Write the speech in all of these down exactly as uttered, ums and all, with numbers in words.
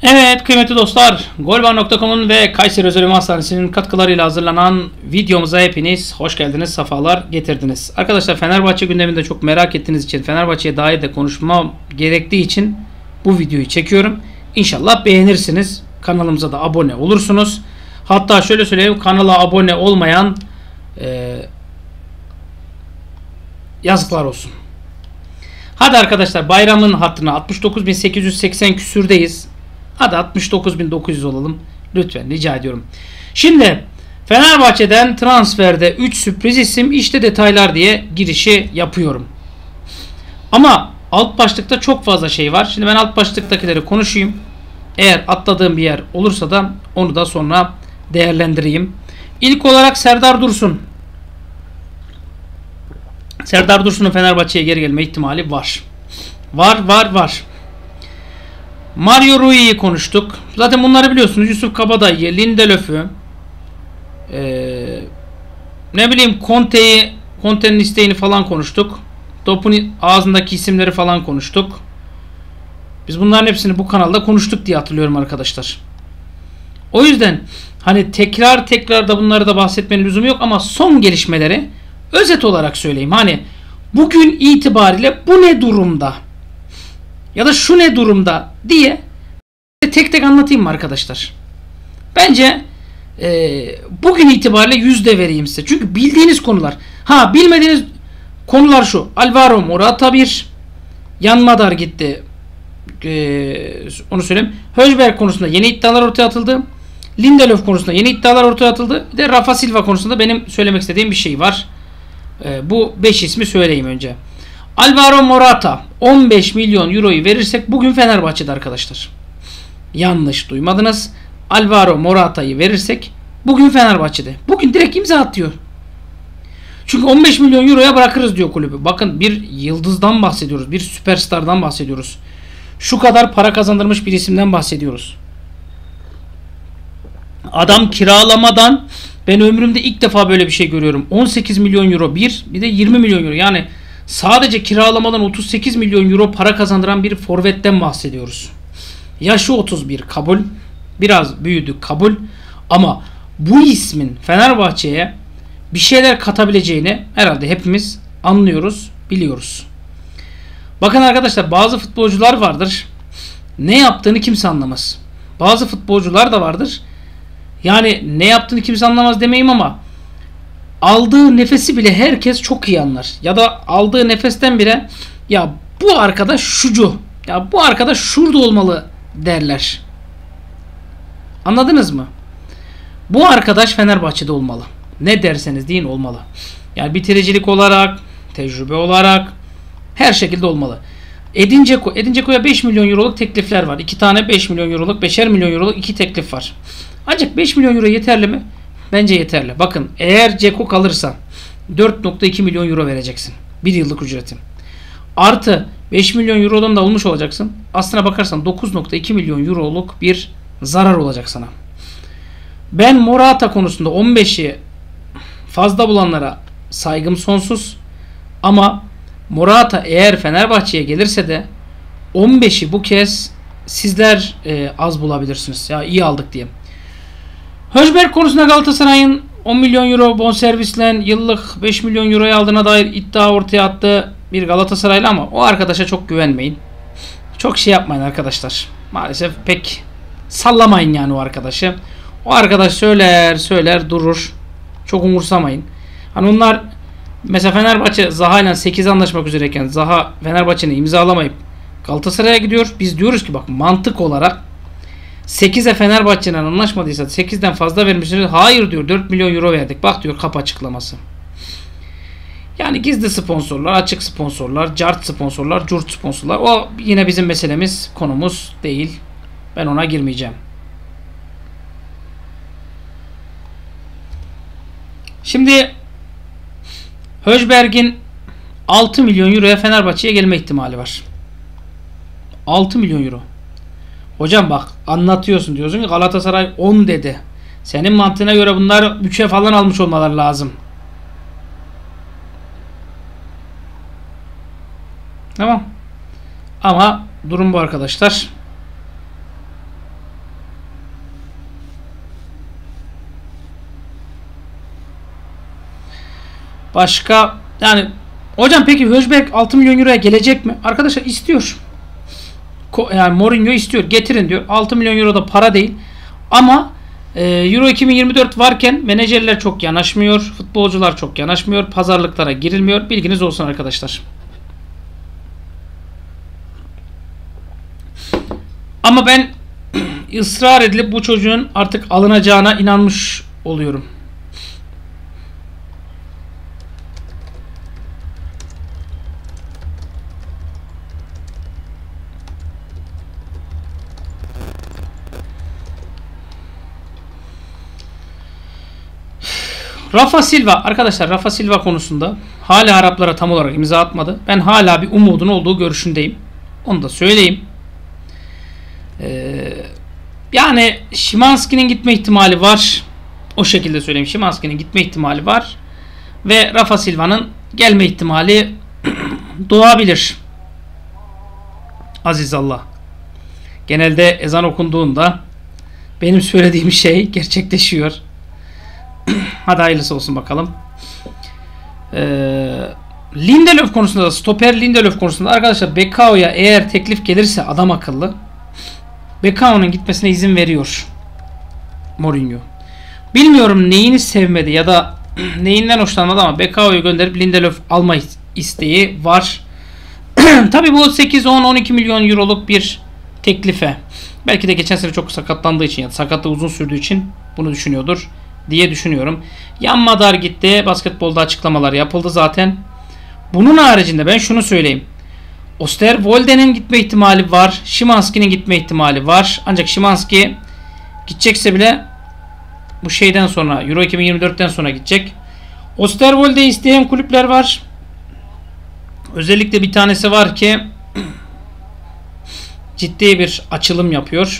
Evet kıymetli dostlar, golvar nokta com'un ve Kayseri Özel Ünlü Hastanesi'nin katkılarıyla hazırlanan videomuza hepiniz hoş geldiniz, sefalar getirdiniz. Arkadaşlar Fenerbahçe gündeminde çok merak ettiğiniz için, Fenerbahçe'ye dair de konuşmam gerektiği için bu videoyu çekiyorum. İnşallah beğenirsiniz, kanalımıza da abone olursunuz. Hatta şöyle söyleyeyim, kanala abone olmayan e, yazıklar olsun. Hadi arkadaşlar, bayramın hatırına altmış dokuz bin sekiz yüz seksen küsürdeyiz. Hadi altmış dokuz bin dokuz yüz olalım. Lütfen rica ediyorum. Şimdi Fenerbahçe'den transferde üç sürpriz isim, işte detaylar diye girişi yapıyorum. Ama alt başlıkta çok fazla şey var. Şimdi ben alt başlıktakileri konuşayım. Eğer atladığım bir yer olursa da onu da sonra değerlendireyim. İlk olarak Serdar Dursun. Serdar Dursun'un Fenerbahçe'ye geri gelme ihtimali var. Var var var. Mario Rui'yi konuştuk. Zaten bunları biliyorsunuz. Yusuf Kabadayı, Lindelöf'ü, ee, ne bileyim Conte'yi, Conte'nin isteğini falan konuştuk. Topun ağzındaki isimleri falan konuştuk. Biz bunların hepsini bu kanalda konuştuk diye hatırlıyorum arkadaşlar. O yüzden hani tekrar tekrar da bunları da bahsetmenin lüzumu yok ama son gelişmeleri özet olarak söyleyeyim. Hani bugün itibariyle bu ne durumda? Ya da şu ne durumda diye tek tek anlatayım mı arkadaşlar? Bence e, bugün itibariyle yüzde vereyim size. Çünkü bildiğiniz konular. Ha, bilmediğiniz konular şu. Alvaro Morata bir. Yanmadar gitti. E, onu söyleyeyim. Højbjerg konusunda yeni iddialar ortaya atıldı. Lindelöf konusunda yeni iddialar ortaya atıldı. Bir de Rafa Silva konusunda benim söylemek istediğim bir şey var. E, bu beş ismi söyleyeyim önce. Alvaro Morata on beş milyon euroyu verirsek bugün Fenerbahçe'de arkadaşlar. Yanlış duymadınız. Alvaro Morata'yı verirsek bugün Fenerbahçe'de. Bugün direkt imza atıyor. Çünkü on beş milyon euroya bırakırız diyor kulübü. Bakın, bir yıldızdan bahsediyoruz. Bir süperstardan bahsediyoruz. Şu kadar para kazandırmış bir isimden bahsediyoruz. Adam kiralamadan, ben ömrümde ilk defa böyle bir şey görüyorum. on sekiz milyon euro bir, bir de yirmi milyon euro. Yani sadece kiralamadan otuz sekiz milyon euro para kazandıran bir forvetten bahsediyoruz. Yaşı otuz bir, kabul. Biraz büyüdü, kabul. Ama bu ismin Fenerbahçe'ye bir şeyler katabileceğini herhalde hepimiz anlıyoruz, biliyoruz. Bakın arkadaşlar, bazı futbolcular vardır, ne yaptığını kimse anlamaz. Bazı futbolcular da vardır, yani ne yaptığını kimse anlamaz demeyeyim ama aldığı nefesi bile herkes çok iyi anlar. Ya da aldığı nefesten bile ya bu arkadaş şucu, ya bu arkadaş şurada olmalı derler. Anladınız mı? Bu arkadaş Fenerbahçe'de olmalı. Ne derseniz deyin, olmalı. Yani bitiricilik olarak, tecrübe olarak her şekilde olmalı. Edin Dzeko, Edin Dzeko'ya beş milyon euroluk teklifler var. iki tane beş milyon euroluk, beşer milyon euroluk iki teklif var. Ancak beş milyon euro yeterli mi? Bence yeterli. Bakın, eğer Dzeko kalırsa dört nokta iki milyon euro vereceksin. Bir yıllık ücretin. Artı beş milyon eurodan da almış olacaksın. Aslına bakarsan dokuz nokta iki milyon euroluk bir zarar olacak sana. Ben Morata konusunda on beşi fazla bulanlara saygım sonsuz. Ama Morata eğer Fenerbahçe'ye gelirse de on beşi bu kez sizler e, az bulabilirsiniz. Ya iyi aldık diye. Højbjerg konusunda Galatasaray'ın on milyon euro bonservisle yıllık beş milyon euroya aldığına dair iddia ortaya attı bir Galatasaraylı, ama o arkadaşa çok güvenmeyin. Çok şey yapmayın arkadaşlar. Maalesef pek sallamayın yani o arkadaşı. O arkadaş söyler söyler durur. Çok umursamayın. Hani onlar mesela Fenerbahçe Zaha ile sekiz anlaşmak üzereyken Zaha Fenerbahçe'ni imzalamayıp Galatasaray'a gidiyor. Biz diyoruz ki bak, mantık olarak sekize Fenerbahçe'nin anlaşmadıysa sekizden fazla vermişsiniz. Hayır diyor, dört milyon euro verdik. Bak diyor, kapı açıklaması. Yani gizli sponsorlar, açık sponsorlar, cart sponsorlar, curt sponsorlar. O yine bizim meselemiz, konumuz değil. Ben ona girmeyeceğim. Şimdi Højbjerg'in altı milyon euroya Fenerbahçe'ye gelme ihtimali var. altı milyon euro. Hocam bak, anlatıyorsun, diyorsun ki Galatasaray on dedi. Senin mantığına göre bunlar üçe falan almış olmaları lazım. Tamam. Ama durum bu arkadaşlar. Başka yani hocam peki Höjbjerg altı milyon euroya gelecek mi? Arkadaşlar istiyor. Yani Mourinho istiyor. Getirin diyor. altı milyon euro da para değil. Ama e, Euro iki bin yirmi dört varken menajerler çok yanaşmıyor. Futbolcular çok yanaşmıyor. Pazarlıklara girilmiyor. Bilginiz olsun arkadaşlar. Ama ben ısrar edilip bu çocuğun artık alınacağına inanmış oluyorum. Rafa Silva arkadaşlar, Rafa Silva konusunda hala Araplara tam olarak imza atmadı. Ben hala bir umudun olduğu görüşündeyim. Onu da söyleyeyim. Ee, yani Szymański'nin gitme ihtimali var. O şekilde söyleyeyim. Szymański'nin gitme ihtimali var. Ve Rafa Silva'nın gelme ihtimali doğabilir. Aziz Allah. Genelde ezan okunduğunda benim söylediğim şey gerçekleşiyor. Hadi hayırlısı olsun bakalım. Ee, Lindelöf konusunda da, stoper Lindelöf konusunda arkadaşlar, Bekao'ya eğer teklif gelirse adam akıllı Bekao'nun gitmesine izin veriyor Mourinho. Bilmiyorum neyini sevmedi ya da neyinden hoşlanmadı ama Bekao'yu gönderip Lindelöf alma isteği var. Tabi bu sekiz, on, on iki milyon euroluk bir teklife. Belki de geçen sene çok sakatlandığı için ya da sakatlığı uzun sürdüğü için bunu düşünüyordur diye düşünüyorum. Jan Madar gitti. Basketbolda açıklamalar yapıldı zaten. Bunun haricinde ben şunu söyleyeyim. Osterwolde'nin gitme ihtimali var. Szymański'nin gitme ihtimali var. Ancak Szymański gidecekse bile bu şeyden sonra, Euro iki bin yirmi dörtten sonra gidecek. Osterwolde'yi isteyen kulüpler var. Özellikle bir tanesi var ki ciddi bir açılım yapıyor.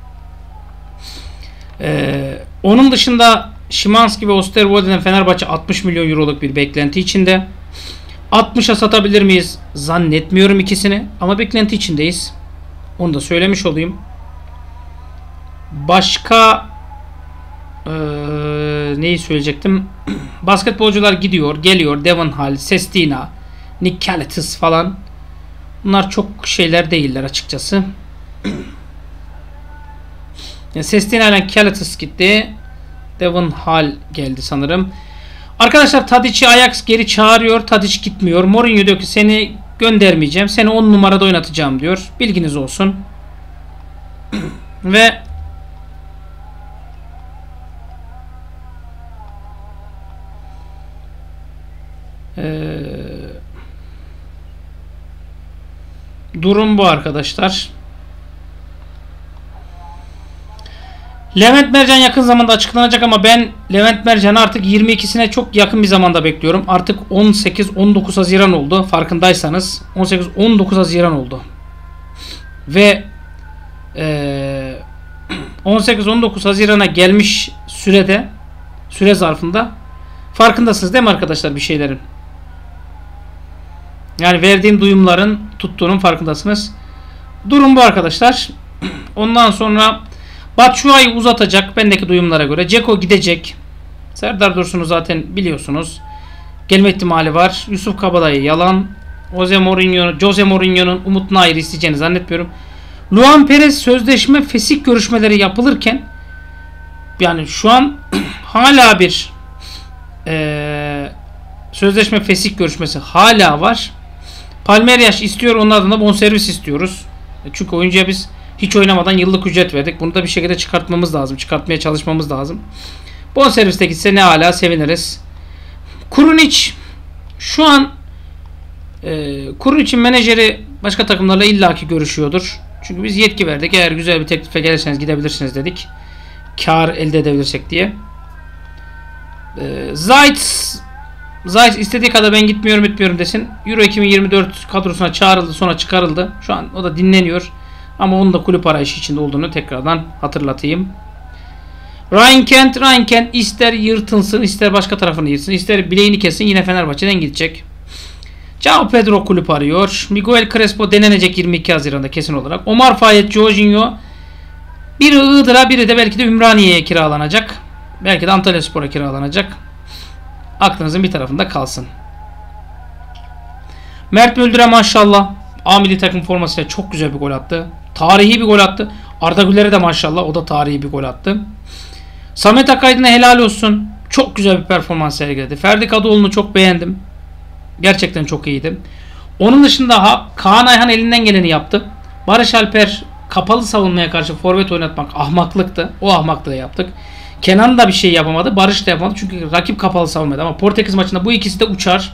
Ee, onun dışında Szymański ve Osterwolde'den Fenerbahçe altmış milyon euroluk bir beklenti içinde. altmışa satabilir miyiz? Zannetmiyorum ikisini. Ama beklenti içindeyiz. Onu da söylemiş olayım. Başka ee, neyi söyleyecektim? Basketbolcular gidiyor, geliyor. Devon Hall, Sestina, Nick Calates falan. Bunlar çok şeyler değiller açıkçası. Yani Sestina ile Calates gitti. Devon Hall geldi sanırım. Arkadaşlar Tadic'i Ajax geri çağırıyor. Tadic gitmiyor. Mourinho diyor ki seni göndermeyeceğim. Seni on numarada oynatacağım diyor. Bilginiz olsun. Ve ee, durum bu arkadaşlar. Levent Mercan yakın zamanda açıklanacak ama ben Levent Mercan'ı artık yirmi ikisine çok yakın bir zamanda bekliyorum. Artık on sekiz on dokuz Haziran oldu. Farkındaysanız on sekiz on dokuz Haziran oldu. Ve ee, on sekiz on dokuz Haziran'a gelmiş sürede, süre zarfında farkındasınız değil mi arkadaşlar bir şeylerin? Yani verdiğim duyumların tuttuğunun farkındasınız. Durum bu arkadaşlar. Ondan sonra Batshuayi uzatacak bendeki duyumlara göre. Dzeko gidecek. Serdar Dursun'u zaten biliyorsunuz. Gelme ihtimali var. Yusuf Kabadayı yalan. Jose Mourinho, Jose Mourinho'nun Umut Nayır'ı isteyeceğini zannetmiyorum. Luan Perez sözleşme fesih görüşmeleri yapılırken yani şu an hala bir ee, sözleşme fesih görüşmesi hala var. Palmeiras istiyor. Onun adına bonservis istiyoruz. Çünkü oyuncuya biz hiç oynamadan yıllık ücret verdik. Bunu da bir şekilde çıkartmamız lazım. Çıkartmaya çalışmamız lazım. Bonserviste gitse ne hala seviniriz. Kurunic şu an e, Kurunic'in menajeri başka takımlarla illaki görüşüyordur. Çünkü biz yetki verdik. Eğer güzel bir teklife gelirseniz gidebilirsiniz dedik. Kar elde edebilirsek diye. E, Zayt Zayt istediği kadar ben gitmiyorum etmiyorum desin. Euro iki bin yirmi dört kadrosuna çağrıldı, sonra çıkarıldı. Şu an o da dinleniyor. Ama onun da kulüp arayışı içinde olduğunu tekrardan hatırlatayım. Ryan Kent, Ryan Kent ister yırtılsın, ister başka tarafını yırtsın, ister bileğini kesin, yine Fenerbahçe'den gidecek. João Pedro kulüp arıyor. Miguel Crespo denenecek yirmi iki Haziran'da kesin olarak. Omar Fayet, Jorginho. Biri Iğdır'a, biri de belki de Ümraniye'ye kiralanacak. Belki de Antalyaspor'a kiralanacak. aklınızın bir tarafında kalsın. Mert Müldür'e maşallah. A milli takım formasıyla çok güzel bir gol attı. Tarihi bir gol attı. Arda Güler'e de maşallah. O da tarihi bir gol attı. Samet Akaydın'a helal olsun. Çok güzel bir performans sergiledi. Ferdi Kadıoğlu'nu çok beğendim. Gerçekten çok iyiydi. Onun dışında ha, Kaan Ayhan elinden geleni yaptı. Barış Alper kapalı savunmaya karşı forvet oynatmak ahmaklıktı. O ahmaklığı yaptık. Kenan da bir şey yapamadı. Barış da yapamadı. Çünkü rakip kapalı savunmadı. Ama Portekiz maçında bu ikisi de uçar.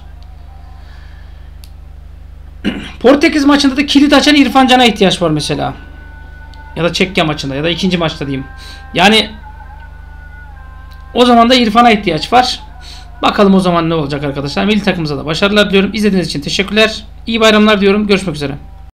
Portekiz maçında da kilit açan İrfan Can'a ihtiyaç var mesela. Ya da Çekya maçında ya da ikinci maçta diyeyim. Yani o zaman da İrfan'a ihtiyaç var. Bakalım o zaman ne olacak arkadaşlar. Milli takımımıza da başarılar diliyorum. İzlediğiniz için teşekkürler. İyi bayramlar diyorum. Görüşmek üzere.